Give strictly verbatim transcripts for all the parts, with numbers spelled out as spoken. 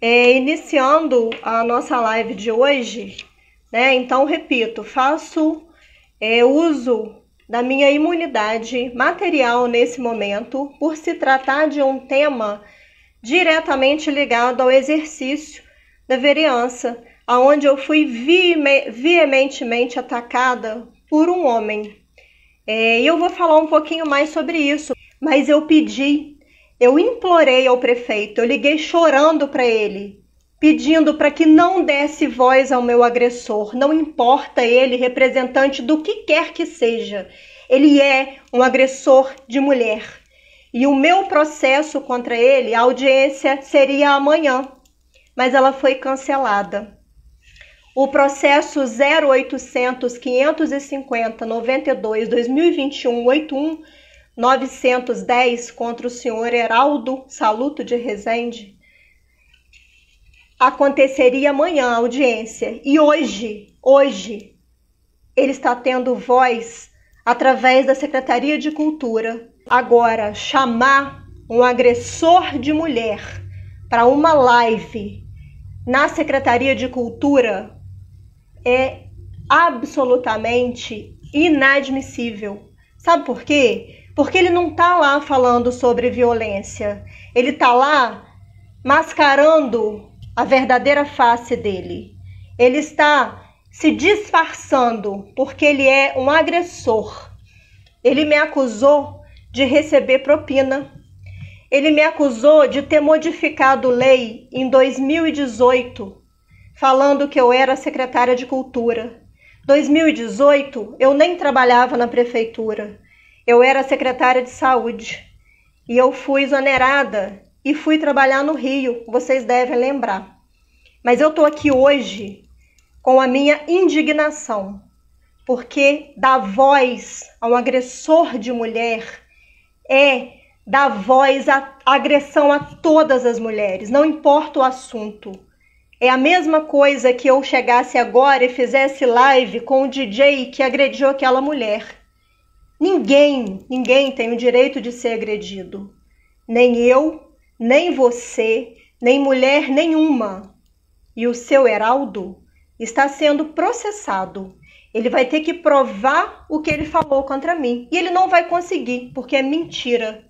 É, iniciando a nossa live de hoje, né? Então, repito, faço é, uso da minha imunidade material nesse momento, por se tratar de um tema diretamente ligado ao exercício da vereança, aonde eu fui veementemente atacada por um homem. É, e eu vou falar um pouquinho mais sobre isso, mas eu pedi, eu implorei ao prefeito, eu liguei chorando para ele, pedindo para que não desse voz ao meu agressor, não importa ele, representante do que quer que seja, ele é um agressor de mulher. E o meu processo contra ele, a audiência seria amanhã, mas ela foi cancelada. O processo zero oitocentos, quinhentos e cinquenta, noventa e dois, dois mil e vinte e um, oitenta e um, novecentos e dez contra o senhor Heraldo Saluto de Rezende aconteceria amanhã a audiência. E hoje, hoje, ele está tendo voz através da Secretaria de Cultura. Agora, chamar um agressor de mulher para uma live na Secretaria de Cultura é absolutamente inadmissível. Sabe por quê? Porque ele não está lá falando sobre violência. Ele está lá mascarando a verdadeira face dele. Ele está se disfarçando porque ele é um agressor. Ele me acusou de receber propina. Ele me acusou de ter modificado lei em dois mil e dezoito, falando que eu era secretária de Cultura. dois mil e dezoito, eu nem trabalhava na prefeitura. Eu era secretária de Saúde. E eu fui exonerada e fui trabalhar no Rio, vocês devem lembrar. Mas eu estou aqui hoje com a minha indignação, porque dar voz a um agressor de mulher é dar voz à agressão a todas as mulheres, não importa o assunto. É a mesma coisa que eu chegasse agora e fizesse live com o D J que agrediu aquela mulher. Ninguém, ninguém tem o direito de ser agredido. Nem eu, nem você, nem mulher nenhuma. E o seu Heraldo está sendo processado. Ele vai ter que provar o que ele falou contra mim. E ele não vai conseguir, porque é mentira.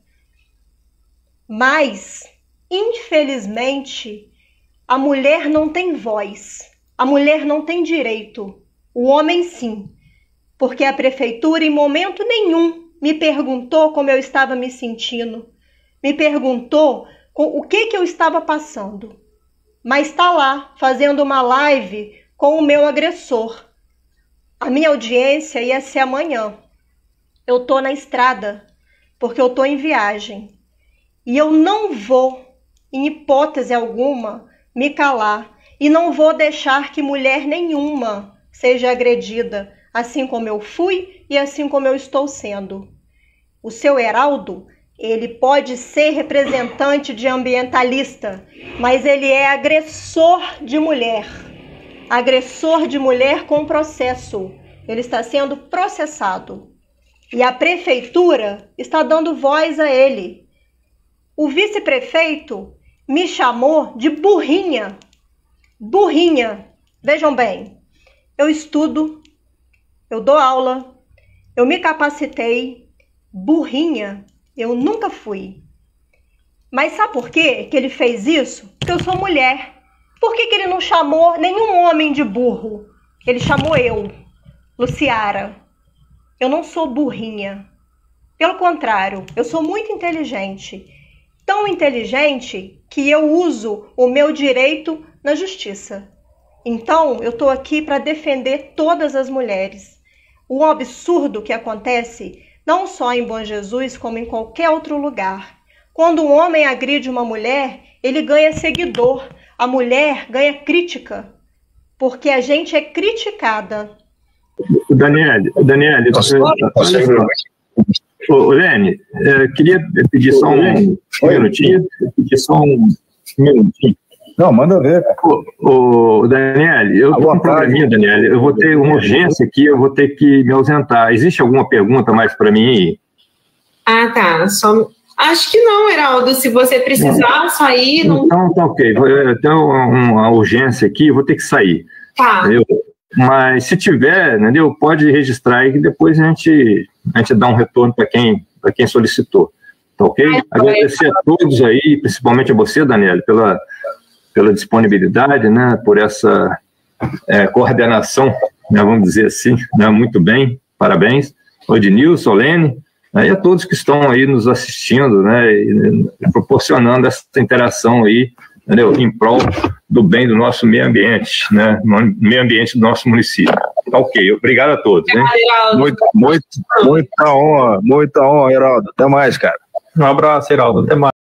Mas, infelizmente, a mulher não tem voz. A mulher não tem direito. O homem sim. Porque a prefeitura, em momento nenhum, me perguntou como eu estava me sentindo. Me perguntou o que, que eu estava passando. Mas está lá, fazendo uma live com o meu agressor. A minha audiência ia ser amanhã. Eu estou na estrada, porque eu estou em viagem. E eu não vou, em hipótese alguma, me calar. E não vou deixar que mulher nenhuma seja agredida, assim como eu fui e assim como eu estou sendo. O seu Heraldo, ele pode ser representante de ambientalista, mas ele é agressor de mulher. Agressor de mulher com processo. Ele está sendo processado. E a prefeitura está dando voz a ele. O vice-prefeito me chamou de burrinha. Burrinha. Vejam bem, eu estudo, eu dou aula, eu me capacitei. Burrinha, eu nunca fui. Mas sabe por quê que ele fez isso? Porque eu sou mulher. Por que que ele não chamou nenhum homem de burro? Ele chamou eu, Luciara. Eu não sou burrinha. Pelo contrário, eu sou muito inteligente. Tão inteligente que eu uso o meu direito na justiça. Então, eu estou aqui para defender todas as mulheres. O absurdo que acontece, não só em Bom Jesus, como em qualquer outro lugar. Quando um homem agride uma mulher, ele ganha seguidor. A mulher ganha crítica, porque a gente é criticada. Daniele, Daniele, ô, Lene, eu queria pedir só um, um minutinho, pedir só um minutinho. Não, manda ver. Ô, ô, Daniele, eu estou com um probleminha, Daniele, eu vou ter uma urgência aqui, eu vou ter que me ausentar. Existe alguma pergunta mais para mim? Ah, tá, só... Acho que não, Heraldo. Se você precisar sair... Não... Então, tá ok. Eu tenho uma urgência aqui, eu vou ter que sair. Tá. Entendeu? Mas se tiver, entendeu? Pode registrar aí que depois a gente, a gente dá um retorno para quem, para quem solicitou. Tá ok? Ai, agradecer a todos aí, principalmente a você, Daniela, pela, pela disponibilidade, né? Por essa é, coordenação, né? Vamos dizer assim, né? Muito bem, parabéns. Odinilson, Solene, né? E a todos que estão aí nos assistindo, né? E, e proporcionando essa interação aí, entendeu? Em prol do bem do nosso meio ambiente, né? Meio ambiente do nosso município. Tá ok, obrigado a todos, hein? Muito, muito, muita honra, muita honra, Heraldo. Até mais, cara. Um abraço, Heraldo. Até mais.